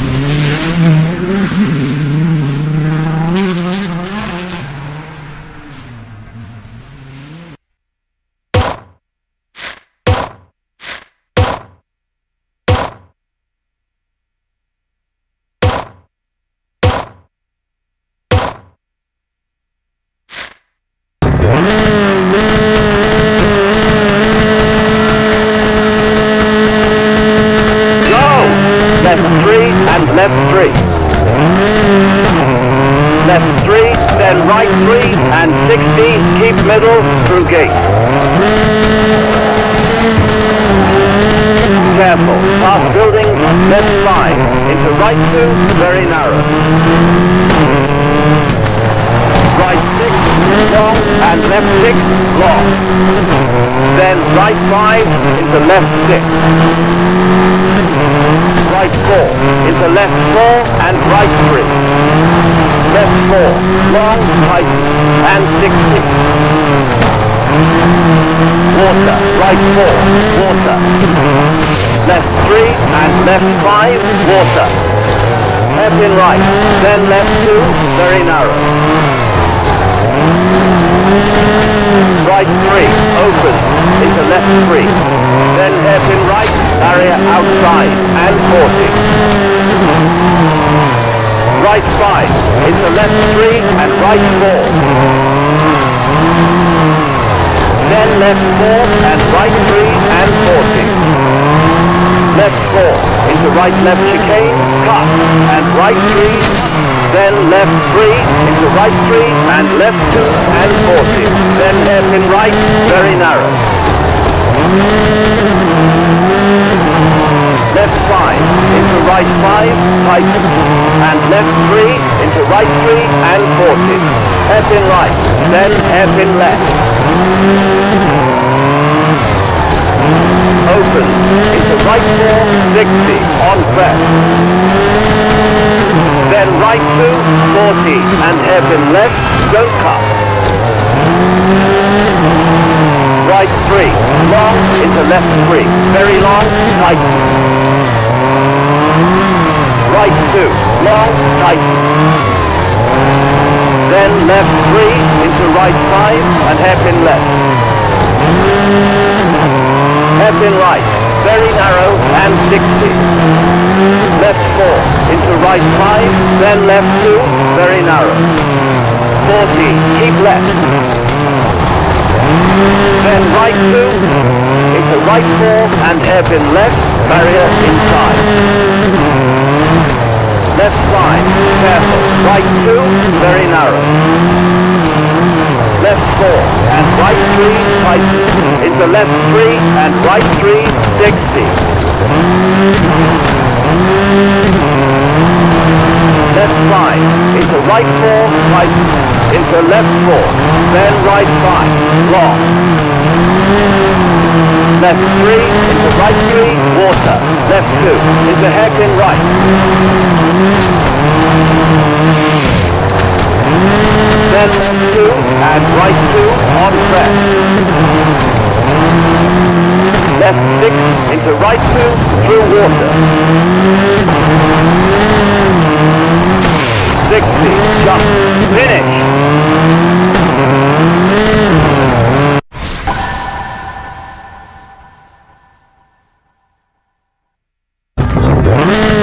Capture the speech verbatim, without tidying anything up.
Left three and left three. Left three, then right three and sixty, keep middle through gate. Careful, past building, left five, into right two, very narrow. Right six, long, and left six, long. Then right five, into left six. Right four, into left four and right three. Left four, long, tight, and sixty. Water, right four, water. Left three and left five, water. Hairpin right, then left two, very narrow. Right three, open, into left three. Then hairpin right, barrier outside, and forty. Right five, into left three, and right four. Then left four, and right three, and forty. Left four, into right left chicane, cut, and right three. Then left three, into right three, and left two, and forty. Then hairpin right, very narrow. Left five, into right five, tight, and left three, into right three, and forty. Hairpin right, then hairpin left. Open, into right four, sixty, on crest. Then right two, forty, and hairpin left, don't cut. Right three, long, into left three, very long, tight. Right two, long, tight. Then left three, into right five, and hairpin left. Hairpin right, very narrow, and sixty. Left four, into right five, then left two, very narrow. forty, keep left. Then right two, into right four, and hairpin left, barrier inside. Left five, careful, right two, very narrow. Left four, and right three, tight, into left three, and right three, sixty. Left five, into right four, tight, into left four, then right five, long. Left three, into right three, water. Left two, into hairpin right. Then left two, and right two, on crest. Left six, into right two, through water. sixty, jump, finish.